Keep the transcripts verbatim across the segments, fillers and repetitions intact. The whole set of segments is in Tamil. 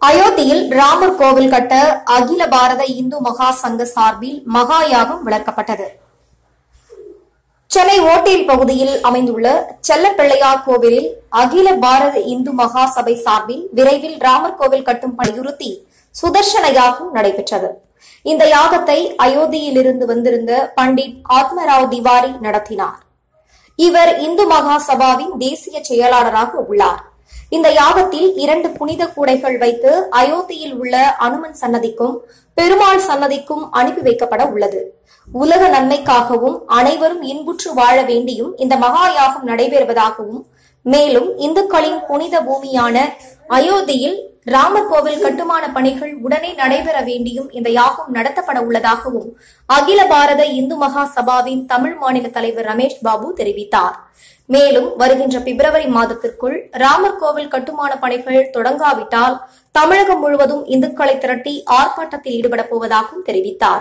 அயோத்தியில் ராமர் கோவில் கட்ட அகில பாரத இந்து மகா சங்க சார்பில் மகா யாகம் விளக்கப்பட்டது. சென்னை ஓட்டேரி பகுதியில் அமைந்துள்ள செல்லப்பிள்ளையார் கோவிலில் அகில பாரத இந்து மகா சபை சார்பில் விரைவில் ராமர் கோவில் கட்டும் வலியுறுத்தி சுதர்சன யாகம் நடைபெற்றது. இந்த யாகத்தை அயோத்தியிலிருந்து வந்திருந்த பண்டிட் ஆத்மராவ் திவாரி நடத்தினார். இவர் இந்து மகா சபாவின் தேசிய செயலாளராக உள்ளார். இந்த யாகத்தில் இரண்டு புனித கூடைகள் வைத்து அயோத்தியில் உள்ள அனுமன் சன்னதிக்கும் பெருமாள் சன்னதிக்கும் அனுப்பி வைக்கப்பட உள்ளது. உலக நன்மைக்காகவும் அனைவரும் இன்புற்று வாழ வேண்டியும் இந்த மகா யாகம் நடைபெறுவதாகவும், மேலும் இந்துக்களின் புனித பூமியான அயோத்தியில் ராமர் கோவில் கட்டுமான பணிகள் உடனே நடைபெற வேண்டியும் இந்த யாகம் நடத்தப்பட உள்ளதாகவும் அகில பாரத இந்து மகா சபாவின் தமிழ் மாநில தலைவர் ரமேஷ் பாபு தெரிவித்தார். மேலும் வருகின்ற பிப்ரவரி மாதத்திற்குள் ராமர் கோவில் கட்டுமான பணிகள் தொடங்காவிட்டால் தமிழகம் முழுவதும் இந்துக்களை திரட்டி ஆர்ப்பாட்டத்தில் ஈடுபடப் போவதாகவும் தெரிவித்தார்.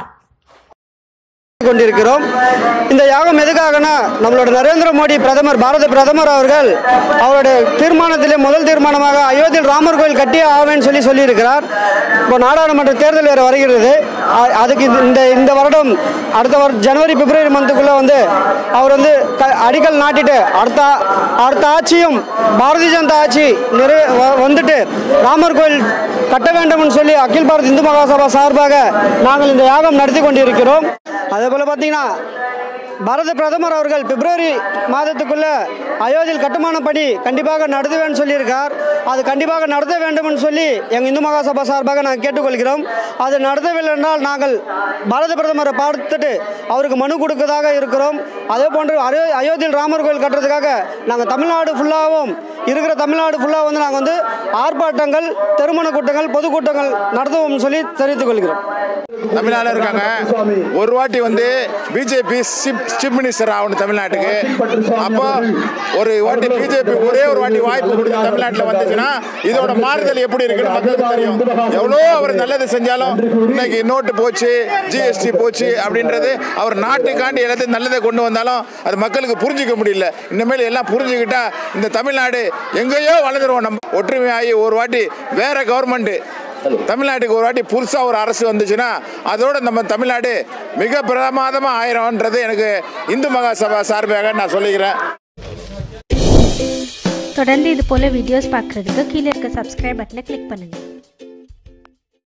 கொண்டிருக்கிறோம். இந்த யாகம் எதுக்காகனா, நம்மளோட நரேந்திர மோடி பிரதமர் பாரத பிரதமர் அவர்கள் அவருடைய தீர்மானத்திலே முதல் தீர்மானமாக அயோத்தியில் ராமர் கோவில் கட்டியே ஆவேன்னு சொல்லி சொல்லியிருக்கிறார். இப்போ நாடாளுமன்ற தேர்தல் வேறு வருகிறது. அதுக்கு இந்த இந்த வருடம் அடுத்த வருடம் ஜனவரி பிப்ரவரி மந்த்துக்குள்ளே வந்து அவர் வந்து அடிக்கல் நாட்டிட்டு அடுத்த அடுத்த ஆட்சியும் பாரதிய ஜனதா ஆட்சி நிறைய வந்துட்டு ராமர் கோவில் கட்ட வேண்டும்னு சொல்லி அகில பாரத் இந்து மகாசபா சார்பாக நாங்கள் இந்த யாகம் நடத்தி கொண்டிருக்கிறோம். அதே போல் பார்த்தீங்கன்னா பாரத பிரதமர் அவர்கள் பிப்ரவரி மாதத்துக்குள்ள அயோத்தியில் கட்டுமான பணி கண்டிப்பாக நடத்துவேன்னு சொல்லியிருக்கார். அது கண்டிப்பாக நடத்த வேண்டும்னு சொல்லி எங்கள் இந்து மகாசபா சார்பாக நாங்கள் கேட்டுக்கொள்கிறோம். அது நடத்தவில்லை என்றால் நாங்கள் பாரத பிரதமரை பார்த்துட்டு அவருக்கு மனு கொடுக்கதாக இருக்கிறோம். அதே போன்று அயோ அயோத்தியில் ராமர் கோவில் கட்டுறதுக்காக நாங்கள் தமிழ்நாடு ஃபுல்லாகவும் இருக்கிற தமிழ்நாடு ஃபுல்லாக வந்து நாங்கள் வந்து ஆர்ப்பாட்டங்கள், திருமண கூட்டங்கள், பொதுக்கூட்டங்கள் நடத்துவோம்னு சொல்லி தெரிவித்துக் கொள்கிறோம். தமிழ்நாடு இருக்காங்க. ஒரு வாட்டி வந்து பிஜேபி சீஃப் மினிஸ்டர் ஆகணும் தமிழ்நாட்டுக்கு. அப்போ ஒரு வாட்டி பிஜேபி ஒரே ஒரு வாட்டி வாய்ப்பு கொடுத்து தமிழ்நாட்டில் வந்துச்சுன்னா இதோட மாறுதல் எப்படி இருக்குன்னு மக்களுக்கு தெரியும். எவ்வளோ அவர் நல்லது செஞ்சாலும் இன்னைக்கு நோட்டு போச்சு, ஜிஎஸ்டி போச்சு அப்படின்றது அவர் நாட்டுக்காண்டி எல்லாத்தையும் நல்லதை கொண்டு வந்தாலும் அது மக்களுக்கு புரிஞ்சிக்க முடியல. இனிமேல் எல்லாம் புரிஞ்சுக்கிட்டா இந்த தமிழ்நாடு எங்கேயோ வளர்ந்துருவோம். நம்ம ஒற்றுமையாகி ஒரு வாட்டி வேற கவர்மெண்ட் தமிழ்நாட்டுக்கு ஒரு வாட்டி புதுசா ஒரு அரசு வந்துச்சுன்னா அதோட நம்ம தமிழ்நாடு மிக பிரமாதமா ஆயிரம்ன்றது எனக்கு இந்து மகாசபா சார்பாக நான் சொல்லிக்கிறேன். தொடர்ந்து இது போல வீடியோஸ் பார்க்கறதுக்கு கீழே இருக்க சப்ஸ்கிரைப் பட்டனை கிளிக் பண்ணுங்க.